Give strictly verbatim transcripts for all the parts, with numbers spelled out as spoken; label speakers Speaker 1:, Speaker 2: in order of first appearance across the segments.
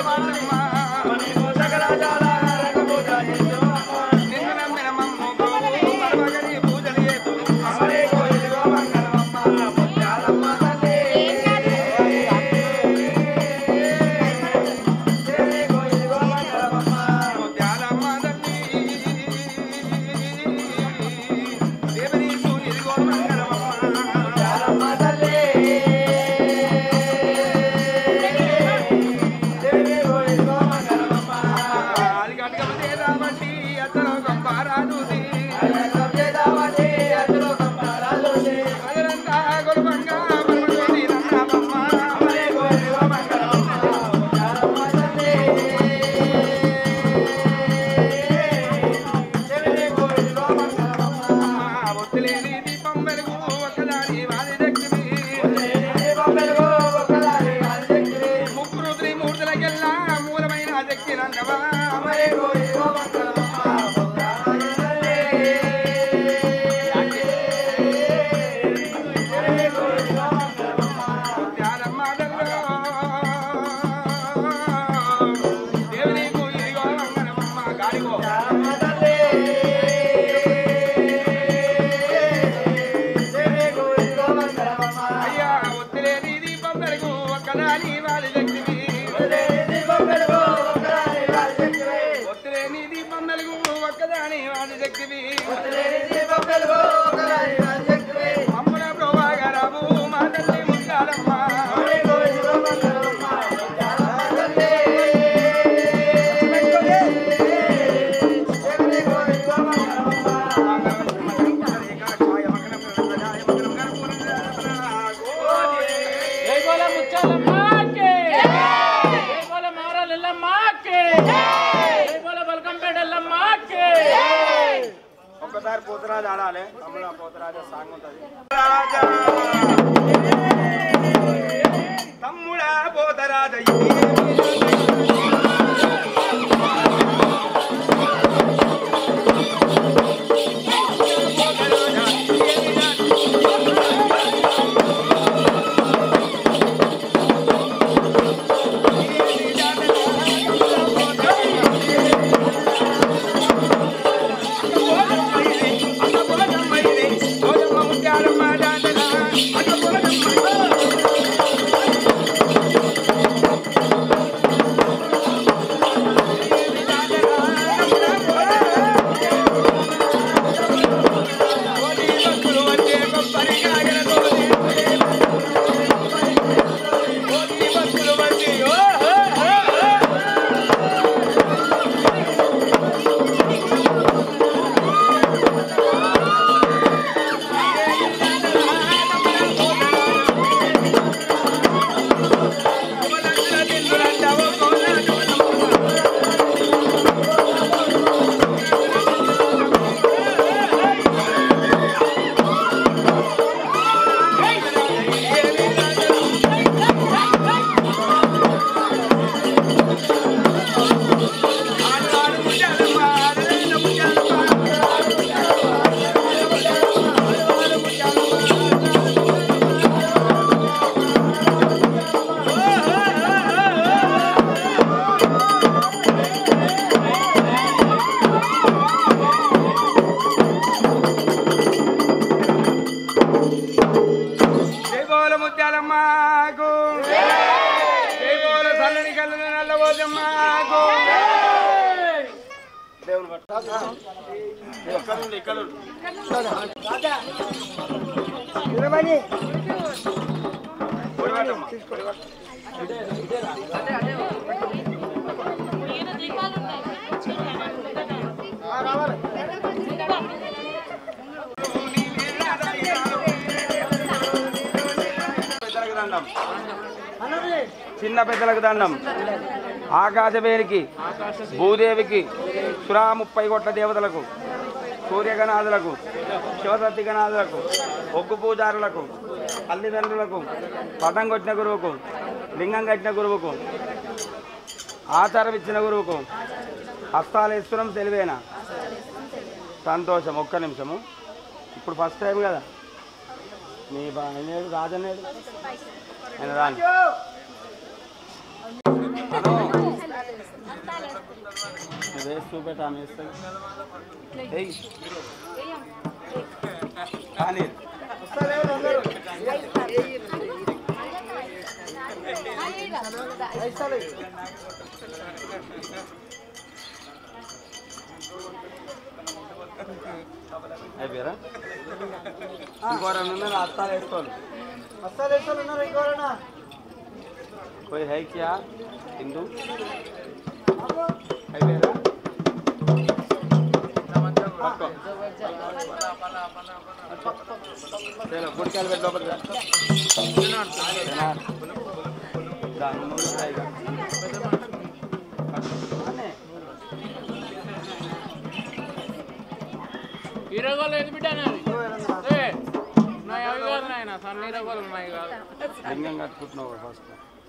Speaker 1: ఒకసారి పోతరాజు ఆడాలి అమ్మ పోతరాజు సాంగ్ ఉంటుంది తమ్ముడా పోతరాజు చిన్న పెద్దలకు దండం ఆకాశవేనికి భూదేవికి సురా ముప్పై కోట్ల దేవతలకు సూర్యగణాదులకు శివసత్తి గణాదులకు ఒగ్గు పూజారులకు తల్లిదండ్రులకు పటం కొట్టిన గురువుకు లింగం కట్టిన గురువుకు ఆచారం ఇచ్చిన గురువుకు హస్తాలేశ్వరం తెలివేనా సంతోషం. ఒక్క నిమిషము. ఇప్పుడు ఫస్ట్ టైం కదా మీ బానేడు రాజనేడు ఆయన రాని చూపెట్ట ఆమె వేస్తుంది కానీ అయిపోయారా ఇంకోరన్నా ఉన్నారు అత్తాలు వేసుకోవాలి అత్తాలు వేసుకోవాలి ఉన్నారు ఇంకోరన్నా कोई है क्या हिंदू అయిపోయారా चलो गुड़काल बैठ लोपल
Speaker 2: ఈరగోలు ఏది బిడ్డ నా అవి కాదు నాయన సన్న ఈరగోలు ఉన్నాయి కాదు
Speaker 1: లింగం కట్టుకుంటున్నావు ఫస్ట్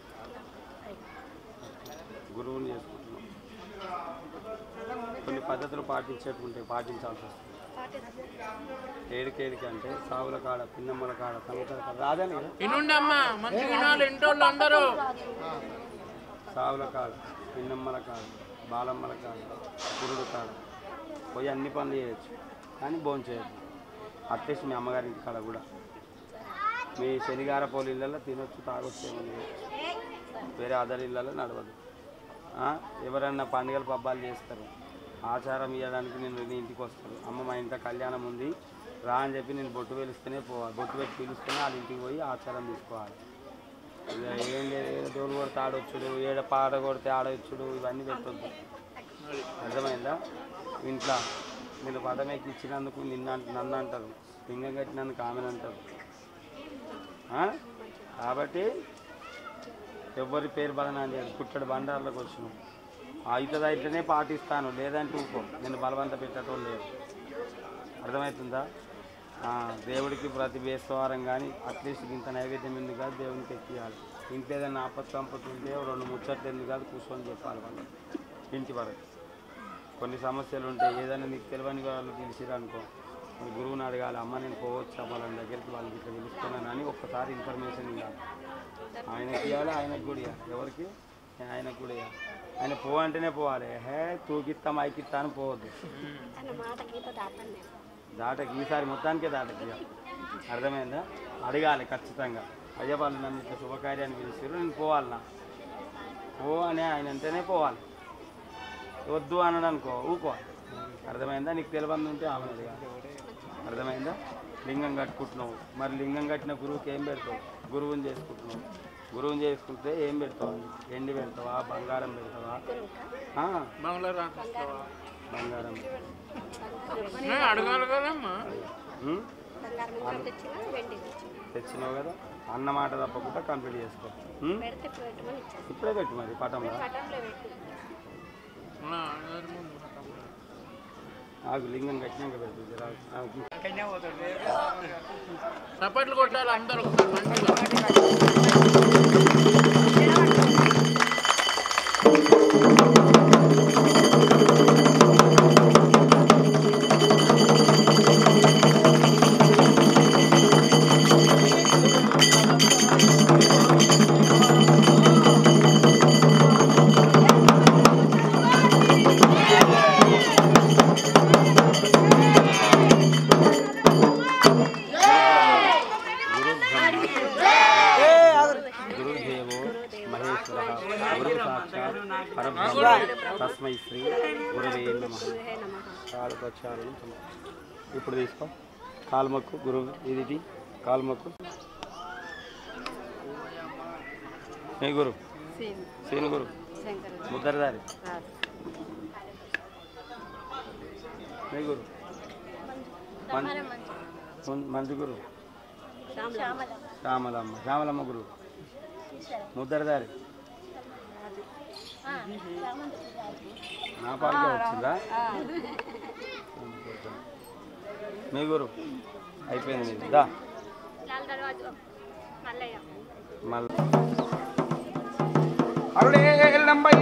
Speaker 1: గురువుని చేసుకుంటున్నాం కొన్ని పద్ధతులు పాటించేటువంటి పాటించాల్సి వస్తుంది ఏడికేడికి అంటే సావుల కాడ పిన్నమ్మల కాడ సంగతుల కాడ రాదని కదా
Speaker 2: ఇనుండమ్మా మంచి వినాలి ఇంటోళ్ళు అందరూ
Speaker 1: సావుల కాడ పిన్నమ్మల కాడ బాలమ్మల కాడ గురుడు కాడ పోయి అన్ని పనులు చేయొచ్చు కానీ భోజనం చేయొచ్చు అట్లీస్ట్ మీ అమ్మగారి ఇంటి కాడ కూడా మీ శనిగార పోలి ఇళ్ళల్లో తినొచ్చు తాగొచ్చు ఏమని వేరే అదర్ ఇళ్ళలో నడవదు ఎవరన్నా పండుగలు పబ్బాలు చేస్తారు ఆచారం ఇవ్వడానికి నేను నీ ఇంటికి వస్తాను అమ్మ మా ఇంట్లో కళ్యాణం ఉంది రా అని చెప్పి నేను బొట్టు పిలుస్తూనే పోవాలి బొట్టు పెట్టి పిలుస్తూనే వాళ్ళ ఇంటికి పోయి ఆచారం తీసుకోవాలి ఇక ఏం లేదు డోలు కొడితే ఆడొచ్చుడు ఏడ పాట కొడితే ఆడొచ్చుడు ఇవన్నీ పెట్టొద్దు అర్థమైందా ఇంట్లో మీరు పదం ఎక్కించినందుకు నిన్న నన్ను అంటారు లింగం కట్టినందుకు ఆమెను అంటారు కాబట్టి ఎవరి పేరు బలనా అని కుట్టడు బండార్లకు వచ్చినావు అవుతుంది అయితేనే పాటిస్తాను లేదంటే ఊకో నేను బలవంత పెట్టడం లేదు అర్థమవుతుందా దేవుడికి ప్రతి బేస్తవారం కానీ అట్లీస్ట్ ఇంత నైవేద్యం ఎందుకు కాదు దేవునికి ఎక్కియాలి ఇంట్లో ఏదైనా ఆపత్తు సంపత్తి ఉంటే రెండు ముచ్చట్లు ఎందుకు కాదు కూర్చొని చెప్పాలి వాళ్ళు ఇంటి వరకు కొన్ని సమస్యలు ఉంటాయి ఏదైనా నీకు తెలియని వాళ్ళు తెలిసిరనుకో గురువుని అడగాలి అమ్మ నేను పోవచ్చా వాళ్ళ దగ్గరికి వాళ్ళకి ఇట్లా తెలుస్తున్నానని ఒక్కసారి ఇన్ఫర్మేషన్ ఇవ్వాలి ఆయనకి ఇవ్వాలి ఆయనకు కూడా ఇవ్వాలి ఎవరికి ఆయనకు కూడా ఇవ్వాలి ఆయన పో అంటేనే పోవాలి హే తూకిత్తా మైకిత్తా అని పోవద్దు దాటకి ఈసారి మొత్తానికే దాటకి అర్థమైందా అడగాలి ఖచ్చితంగా అయ్యా వాళ్ళు నన్ను ఇట్లా శుభకార్యాన్ని పిలిచారు నేను పోవాలన్నా పో అని ఆయన అంటేనే పోవాలి వద్దు అన్నాడు అనుకో ఊకోవాలి అర్థమైందా నీకు తెలిబంది ఉంటే ఆమె అడగాలి అర్థమైందా లింగం కట్టుకుంటున్నావు మరి లింగం కట్టిన గురువుకి ఏం పెడతావు గురువుని చేసుకుంటున్నావు గురువుని చేసుకుంటే ఏం పెడతావు ఎండి పెడతావా బంగారం పెడతావా బంగారం
Speaker 2: అడగాలి కదమ్మా
Speaker 1: తెచ్చినావు కదా అన్న మాట తప్పకుండా కంప్లీట్ చేసుకో ఇప్పుడే పెట్టు మరి పటంలో ఆగు లింగం కట్టినాక పెడుతుంది
Speaker 2: చప్పట్లు కొట్టాలి అందరూ
Speaker 1: తస్మై శ్రీ గురవే నమః కాలు ప్రక్షాళన ఇప్పుడు తీసుకో కాలుమొక్కు గురువు ఇది కాలుమొక్కు ఏ గురు సీను గురు ముద్దరదారి ఏ గురు మంచి గురు శ్యామలమ్మ శ్యామలమ్మ గురు ముద్దరదారి నా పాలకే వచ్చిందా మీ గురు అయిపోయింది దా మళ్ళీ